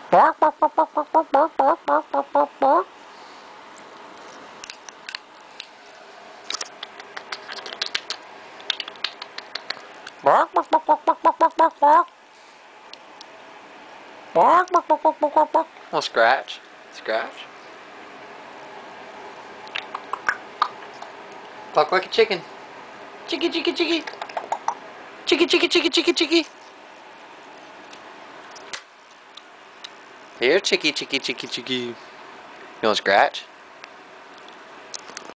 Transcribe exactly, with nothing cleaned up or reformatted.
Bark, bark, bark, bark, bark, bark, bark, bark, bark, bark, bark, bark. Bark, bark, bark, bark, bark, bark, bark, bark, bark. Bark, bark, bark, bark, bark, bark, bark. Well, scratch. Scratch. Bark like a chicken. Chicky, chicky, chicky. Chicky, chicky, chicky, chicky, chicky. Here, chicky, chicky, chicky, chicky. You want to scratch?